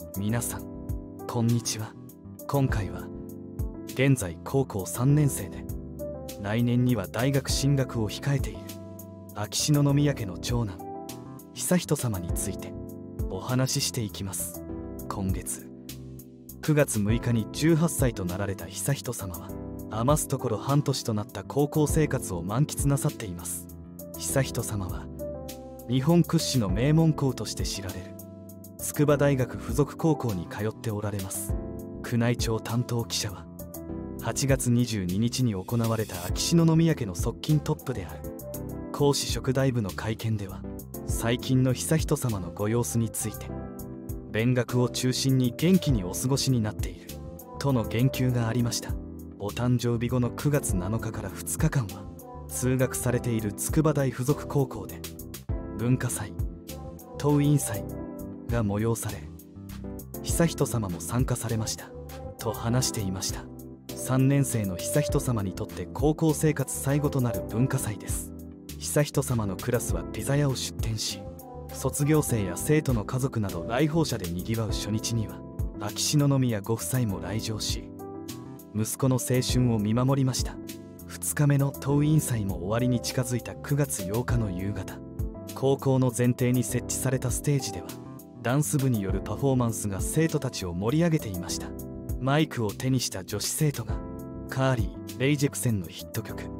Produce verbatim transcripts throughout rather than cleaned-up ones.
皆さんこんにちは。今回は現在高校さんねん生で来年には大学進学を控えている秋篠宮家の長男悠仁さまについてお話ししていきます。今月くがつむいかにじゅうはっさいとなられた悠仁さまは余すところ半年となった高校生活を満喫なさっています。悠仁さまは日本屈指の名門校として知られる筑波大学附属高校に通っておられます。宮内庁担当記者ははちがつにじゅうににちに行われた秋篠宮家の側近トップである皇嗣職大部の会見では、最近の悠仁さまのご様子について勉学を中心に元気にお過ごしになっているとの言及がありました。お誕生日後のくがつなのかからふつかかんは通学されている筑波大附属高校で文化祭、党委員祭が催され、悠仁さまも参加されましたと話していました。さんねん生の悠仁さまにとって高校生活最後となる文化祭です。悠仁さまのクラスはピザ屋を出店し、卒業生や生徒の家族など来訪者でにぎわう初日には秋篠宮ご夫妻も来場し、息子の青春を見守りました。ふつかめの党委員祭も終わりに近づいたくがつようかの夕方、高校の前庭に設置されたステージではダンス部によるパフォーマンスが生徒たちを盛り上げていました。マイクを手にした女子生徒がカーリー・レイジェクセンのヒット曲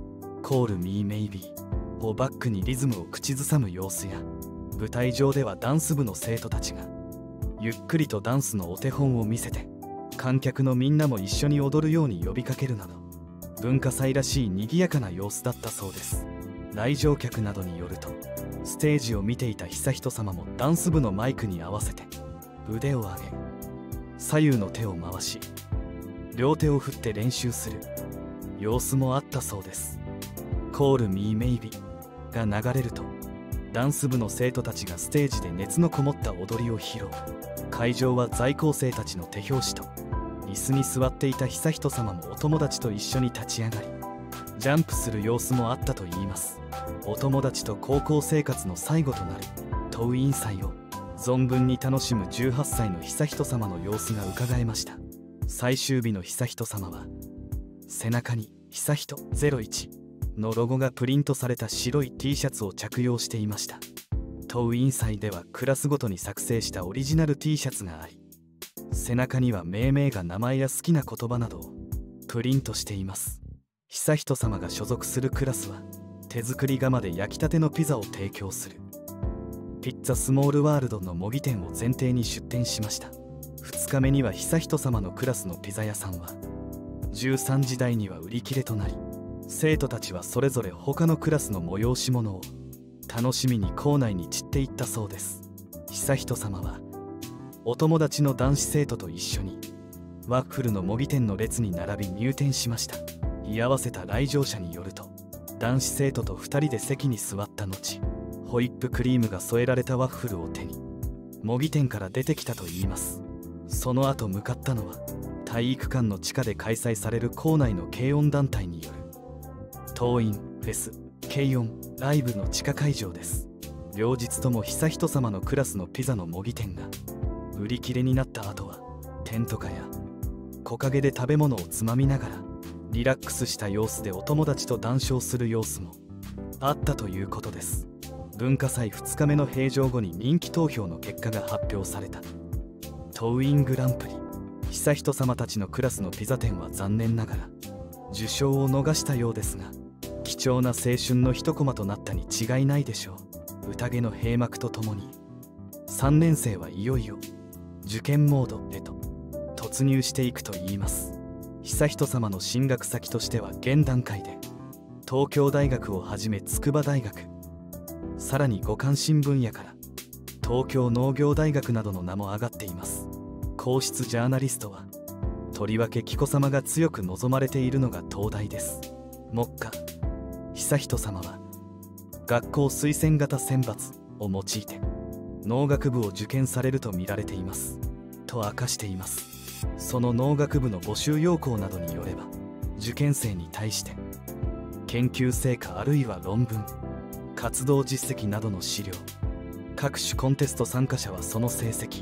「Call Me Maybe」をバックにリズムを口ずさむ様子や、舞台上ではダンス部の生徒たちがゆっくりとダンスのお手本を見せて観客のみんなも一緒に踊るように呼びかけるなど、文化祭らしい賑やかな様子だったそうです。来場客などによると、ステージを見ていた悠仁さまもダンス部のマイクに合わせて腕を上げ左右の手を回し両手を振って練習する様子もあったそうです。 Call Me Maybe が流れるとダンス部の生徒たちがステージで熱のこもった踊りを披露。会場は在校生たちの手拍子と、椅子に座っていた悠仁さまもお友達と一緒に立ち上がりジャンプする様子もあったといいます。お友達と高校生活の最後となる党委員祭を存分に楽しむじゅうはっさいの悠仁さまの様子がうかがえました。最終日の悠仁さまは背中に悠仁ゼロいちのロゴがプリントされた白い T シャツを着用していました。党委員祭ではクラスごとに作成したオリジナル T シャツがあり、背中には命名が名前や好きな言葉などをプリントしています。悠仁さまが所属するクラスは手作り窯で焼きたてのピザを提供するピッツァスモールワールドの模擬店を前提に出店しました。ふつかめには悠仁さまのクラスのピザ屋さんはじゅうさんじ台には売り切れとなり、生徒たちはそれぞれ他のクラスの催し物を楽しみに校内に散っていったそうです。悠仁さまはお友達の男子生徒と一緒にワッフルの模擬店の列に並び入店しました。居合わせた来場者によると、男子生徒とふたりで席に座った後、ホイップクリームが添えられたワッフルを手に模擬店から出てきたといいます。その後向かったのは体育館の地下で開催される校内の軽音団体による党員フェス軽音ライブの地下会場です。両日とも悠仁さまのクラスのピザの模擬店が売り切れになった後は、テント下や木陰で食べ物をつまみながらリラックスした様子でお友達と談笑する様子もあったということです。文化祭ふつかめの閉場後に人気投票の結果が発表された党員グランプリ。悠仁さまたちのクラスのピザ店は残念ながら受賞を逃したようですが、貴重な青春の一コマとなったに違いないでしょう。宴の閉幕とともにさんねん生はいよいよ受験モードへと突入していくといいます。悠仁さまの進学先としては現段階で東京大学をはじめ筑波大学、さらにご関心分野から東京農業大学などの名も挙がっています。皇室ジャーナリストはとりわけ紀子さまが強く望まれているのが東大です。目下悠仁さまは学校推薦型選抜を用いて農学部を受験されると見られていますと明かしています。その農学部の募集要項などによれば、受験生に対して研究成果あるいは論文、活動実績などの資料、各種コンテスト参加者はその成績、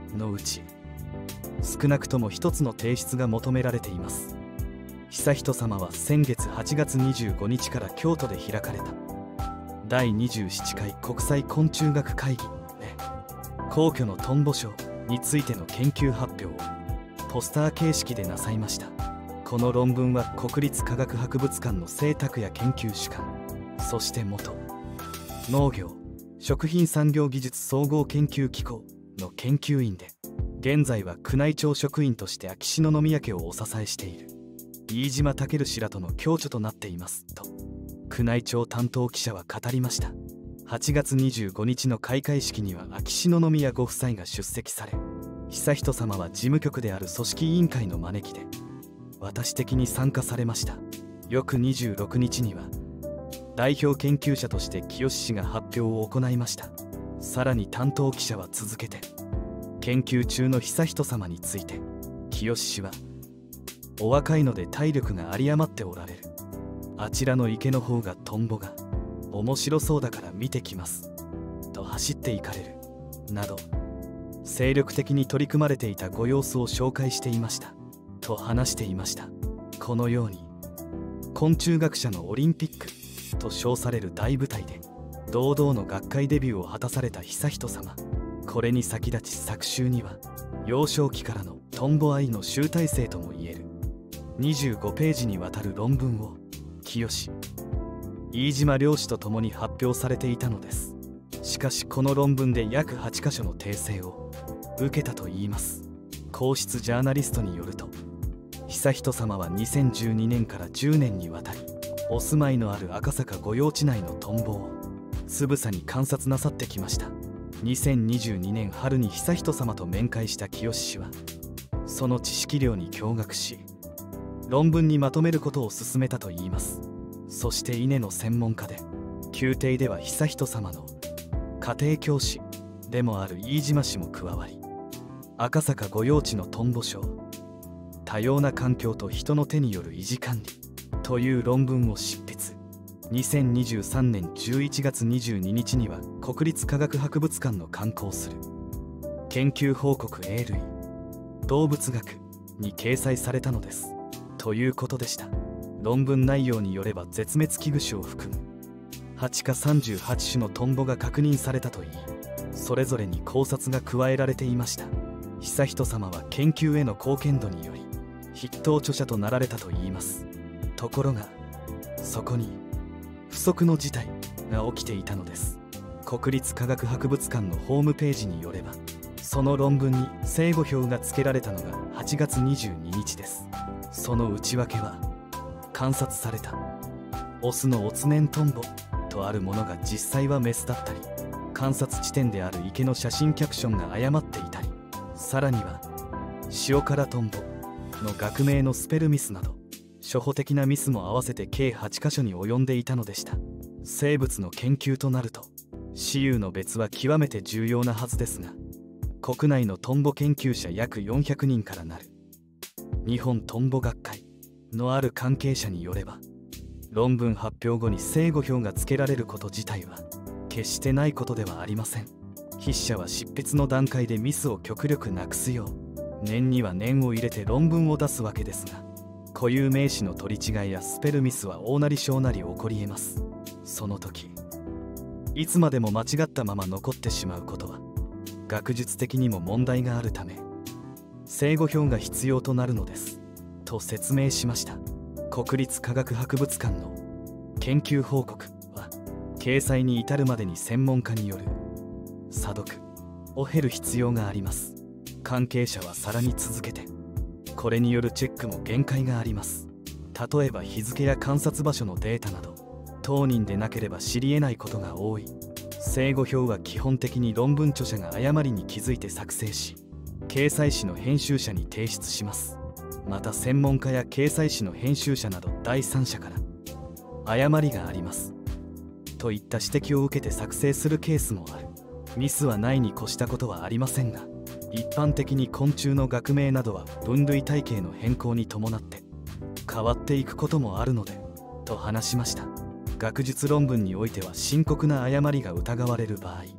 のうち少なくとも一つの提出が求められています。悠仁さまは先月はちがつにじゅうごにちから京都で開かれただいにじゅうななかい国際昆虫学会議で皇居のトンボ賞についての研究発表をポスター形式でなさいました。この論文は国立科学博物館の清拓也研究主幹、そして元農業食品産業技術総合研究機構の研究員で、現在は宮内庁職員として秋篠宮家をお支えしている飯島健氏らとの共著となっていますと宮内庁担当記者は語りました。はちがつにじゅうごにちの開会式には秋篠宮ご夫妻が出席され、悠仁さまは事務局である組織委員会の招きで私的に参加されました。翌にじゅうろくにちには代表研究者として清氏が発表を行いました。さらに担当記者は続けて研究中の悠仁さまについて、清氏はお若いので体力が有り余っておられる、あちらの池の方がトンボが面白そうだから見てきますと走っていかれるなど精力的に取り組まれていたご様子を紹介していましたと話していました。このように昆虫学者のオリンピックと称される大舞台で堂々の学会デビューを果たされた悠仁さま。これに先立ち昨秋には幼少期からのトンボ愛の集大成ともいえるにじゅうごページにわたる論文を清飯島両氏と共に発表されていたのです。しかしこの論文で約はちかしょの訂正を受けたといいます。皇室ジャーナリストによると、悠仁さまはにせんじゅうにねんからじゅうねんにわたりお住まいのある赤坂御用地内のトンボをつぶさに観察なさってきました。にせんにじゅうにねん春に悠仁さまと面会した清氏はその知識量に驚愕し、論文にまとめることを勧めたといいます。そして稲の専門家で宮廷では悠仁さまの家庭教師でもある飯島氏も加わり、赤坂御用地のトンボ賞多様な環境と人の手による維持管理という論文を執筆。にせんにじゅうさんねんじゅういちがつにじゅうににちには国立科学博物館の刊行する研究報告英類動物学に掲載されたのですということでした。論文内容によれば絶滅危惧種を含むはちかさんじゅうはちしゅのトンボが確認されたといい、それぞれに考察が加えられていました。悠仁さまは研究への貢献度により筆頭著者となられたといいます。ところがそこに不測の事態が起きていたのです。国立科学博物館のホームページによれば、その論文に正誤表が付けられたのがはちがつにじゅうににちです。その内訳は、観察されたオスのオツネントンボとあるものが実際はメスだったり、観察地点である池の写真キャプションが誤っていたり、さらには塩辛トンボの学名のスペルミスなど初歩的なミスも合わせて計はちかしょに及んでいたのでした。生物の研究となると雌雄の別は極めて重要なはずですが、国内のトンボ研究者約よんひゃくにんからなる日本トンボ学会のある関係者によれば、論文発表後に正誤表が付けられること自体は決してないことではありません。筆者は執筆の段階でミスを極力なくすよう念には念を入れて論文を出すわけですが、固有名詞の取り違いやスペルミスは大なり小なり起こりえます。その時いつまでも間違ったまま残ってしまうことは学術的にも問題があるため正誤表が必要となるのですと説明しました。国立科学博物館の研究報告は掲載に至るまでに専門家による査読を経る必要があります。関係者はさらに続けて、これによるチェックも限界があります。例えば日付や観察場所のデータなど当人でなければ知り得ないことが多い。正誤表は基本的に論文著者が誤りに気づいて作成し、掲載誌の編集者に提出します。また専門家や掲載誌の編集者など第三者から誤りがありますといった指摘を受けて作成するケースもある。ミスはないに越したことはありませんが、一般的に昆虫の学名などは分類体系の変更に伴って変わっていくこともあるのでと話しました。学術論文においては深刻な誤りが疑われる場合、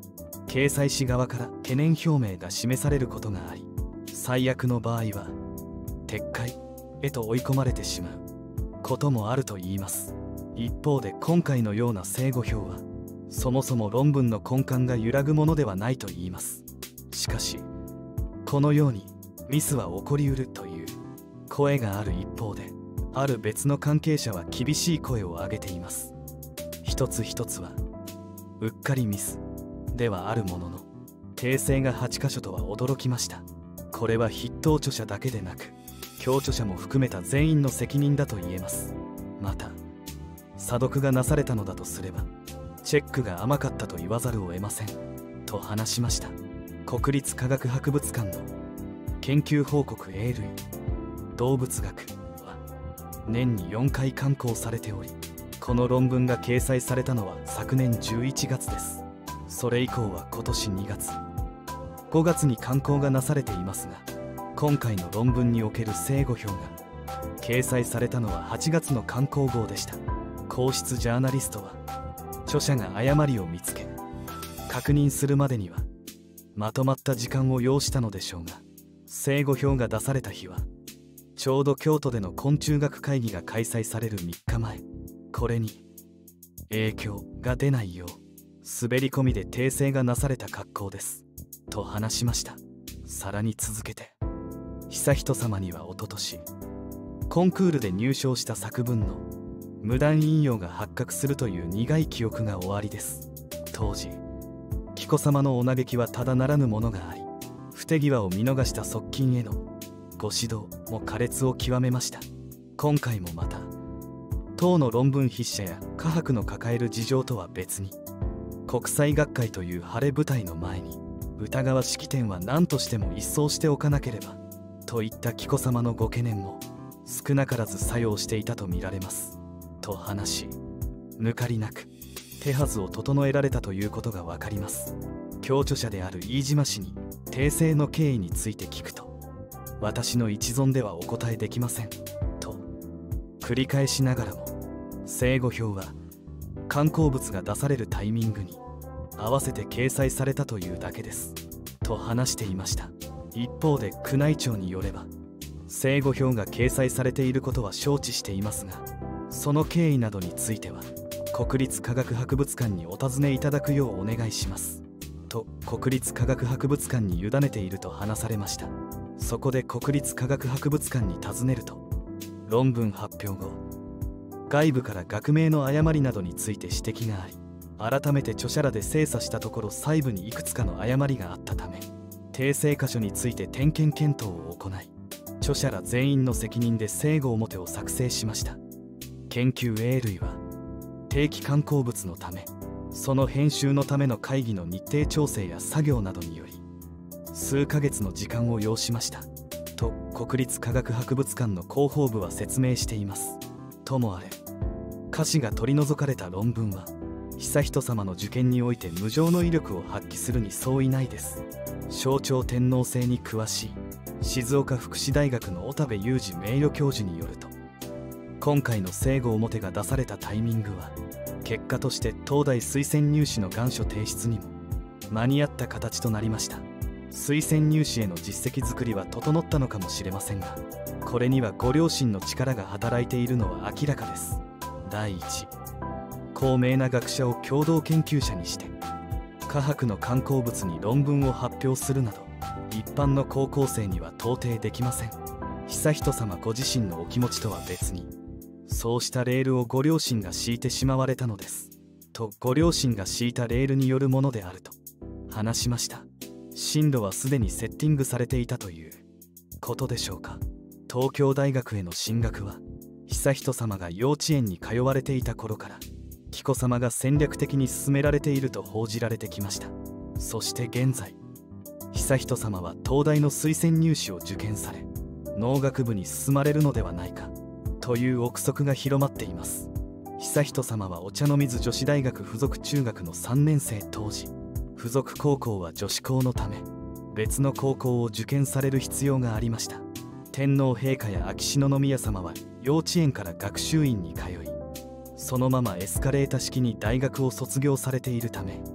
掲載誌側から懸念表明が示されることがあり、最悪の場合は撤回へと追い込まれてしまうこともあるといいます。一方で今回のような正誤表はそもそも論文の根幹が揺らぐものではないといいます。しかしこのようにミスは起こりうるという声がある一方で、ある別の関係者は厳しい声を上げています。一つ一つはうっかりミスではあるものの、訂正がはちかしょとは驚きました。これは筆頭著者だけでなく共著者も含めた全員の責任だと言えます。また査読がなされたのだとすればチェックが甘かったと言わざるを得ませんと話しました。国立科学博物館の研究報告 エー 類動物学は年によんかい刊行されており、この論文が掲載されたのは昨年じゅういちがつです。それ以降は今年にがつ、ごがつに刊行がなされていますが、今回の論文における正誤表が掲載されたのははちがつの刊行号でした。皇室ジャーナリストは著者が誤りを見つけ確認するまでにはまとまった時間を要したのでしょうが、正誤表が出された日はちょうど京都での昆虫学会議が開催されるみっかまえ。これに影響が出ないよう滑り込みで訂正がなされた格好ですと話しました。さらに続けて、悠仁さまにはおととしコンクールで入賞した作文の無断引用が発覚するという苦い記憶がおありです。当時紀子さまのお嘆きはただならぬものがあり、不手際を見逃した側近へのご指導も苛烈を極めました。今回もまた当の論文筆者や科博の抱える事情とは別に、国際学会という晴れ舞台の前に疑わしき点は何としても一掃しておかなければといった紀子さまのご懸念も少なからず作用していたとみられますと話し、抜かりなく手はずを整えられたということが分かります。共著者である飯島氏に訂正の経緯について聞くと、私の一存ではお答えできませんと繰り返しながらも、正誤表は刊行物が出されるタイミングに合わせて掲載されたというだけですと話していました。一方で宮内庁によれば、正誤表が掲載されていることは承知していますが、その経緯などについては国立科学博物館にお尋ねいただくようお願いしますと国立科学博物館に委ねていると話されました。そこで国立科学博物館に尋ねると、論文発表後外部から学名の誤りなどについて指摘があり、改めて著者らで精査したところ細部にいくつかの誤りがあったため、訂正箇所について点検検討を行い、著者ら全員の責任で正誤表を作成しました。研究 エー 類は定期刊行物のため、その編集のための会議の日程調整や作業などにより数ヶ月の時間を要しましたと国立科学博物館の広報部は説明しています。ともあれ、瑕疵が取り除かれた論文は悠仁さまの受験において無上の威力を発揮するに相違ないです。象徴天皇制に詳しい静岡福祉大学の小田部雄二名誉教授によると、今回の正誤表が出されたタイミングは結果として東大推薦入試の願書提出にも間に合った形となりました。推薦入試への実績作りは整ったのかもしれませんが、これにはご両親の力が働いているのは明らかです。第一、高名な学者を共同研究者にして科博の刊行物に論文を発表するなど一般の高校生には到底できません。悠仁さまご自身のお気持ちとは別に、そうしたレールをご両親が敷いてしまわれたのですと、ご両親が敷いたレールによるものであると話しました。進路はすでにセッティングされていたということでしょうか。東京大学への進学は悠仁さまが幼稚園に通われていた頃から紀子さまが戦略的に進められていると報じられてきました。そして現在、悠仁さまは東大の推薦入試を受験され農学部に進まれるのではないかという憶測が広まっています。悠仁さまはお茶の水女子大学附属中学のさんねん生当時、附属高校は女子校のため別の高校を受験される必要がありました。天皇陛下や秋篠宮さまは幼稚園から学習院に通い、そのままエスカレータ式に大学を卒業されているため、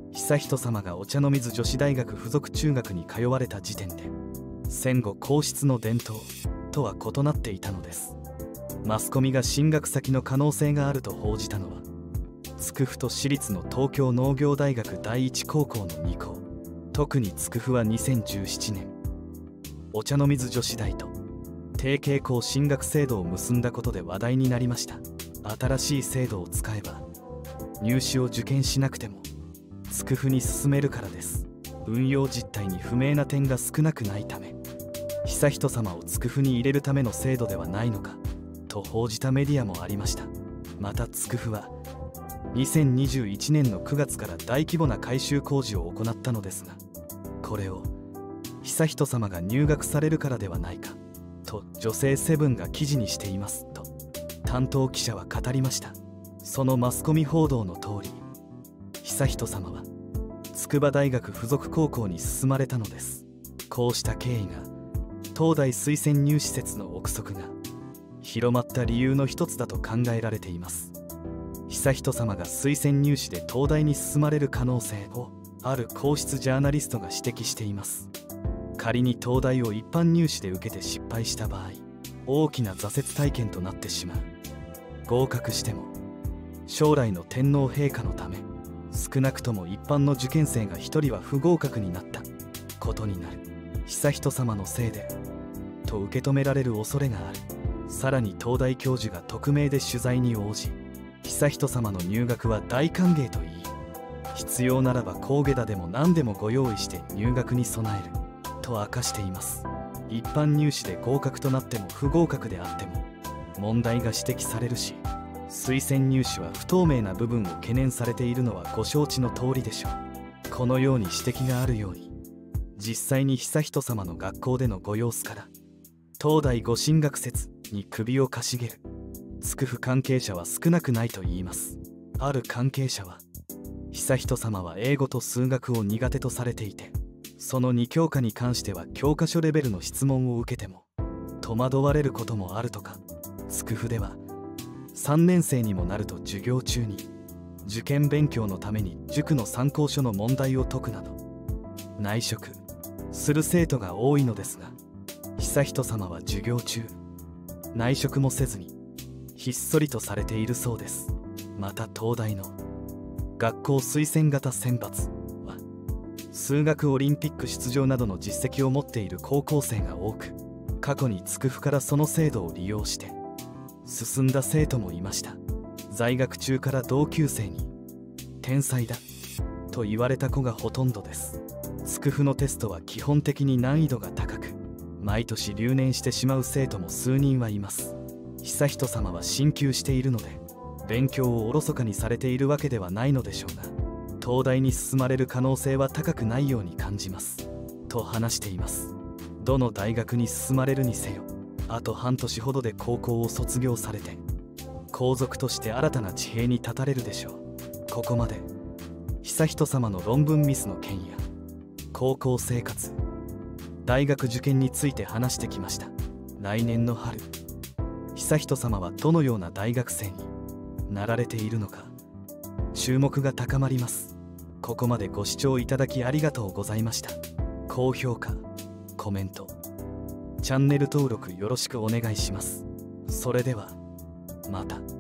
悠仁さまがお茶の水女子大学附属中学に通われた時点で戦後皇室の伝統とは異なっていたのです。マスコミが進学先の可能性があると報じたのは筑附と私立の東京農業大学第一高校のに校。特に筑附はにせんじゅうななねんお茶の水女子大と提携校進学制度を結んだことで話題になりました。新しい制度を使えば入試を受験しなくても筑附に進めるからです。運用実態に不明な点が少なくないため悠仁さまを筑附に入れるための制度ではないのかと報じたメディアもありました。また筑附はにせんにじゅういちねんのくがつから大規模な改修工事を行ったのですが、これを悠仁さまが入学されるからではないかと女性セブンが記事にしていますと担当記者は語りました。そのマスコミ報道の通り悠仁さまは筑波大学附属高校に進まれたのです。こうした経緯が東大推薦入試説の憶測が広まった理由の一つだと考えられています。悠仁さまが推薦入試で東大に進まれる可能性をある皇室ジャーナリストが指摘しています。仮に東大を一般入試で受けて失敗した場合大きな挫折体験となってしまう。合格しても将来の天皇陛下のため少なくとも一般の受験生が一人は不合格になったことになる。悠仁さまのせいでと受け止められる恐れがある。さらに東大教授が匿名で取材に応じ悠仁さまの入学は大歓迎と言い必要ならば高下駄でも何でもご用意して入学に備えると明かしています。一般入試で合格となっても不合格であっても問題が指摘されるし推薦入試は不透明な部分を懸念されているのはご承知の通りでしょう。このように指摘があるように実際に悠仁さまの学校でのご様子から東大ご進学説に首をかしげる筑附関係者は少なくないといいます。ある関係者は悠仁さまは英語と数学を苦手とされていてそのに教科に関しては教科書レベルの質問を受けても戸惑われることもあるとか、筑附ではさんねん生にもなると授業中に受験勉強のために塾の参考書の問題を解くなど内職する生徒が多いのですが悠仁さまは授業中内職もせずにひっそりとされているそうです。また東大の学校推薦型選抜は数学オリンピック出場などの実績を持っている高校生が多く過去に筑附からその制度を利用して進んだ生徒もいました。在学中から同級生に天才だと言われた子がほとんどです。筑附のテストは基本的に難易度が高く毎年留年してしまう生徒も数人はいます。悠仁さまは進級しているので勉強をおろそかにされているわけではないのでしょうが東大に進まれる可能性は高くないように感じますと話しています。どの大学に進まれるにせよあと半年ほどで高校を卒業されて皇族として新たな地平に立たれるでしょう。ここまで悠仁さまの論文ミスの件や高校生活大学受験について話してきました。来年の春悠仁さまはどのような大学生になられているのか注目が高まります。ここまでご視聴いただきありがとうございました。高評価コメントチャンネル登録よろしくお願いします。それではまた。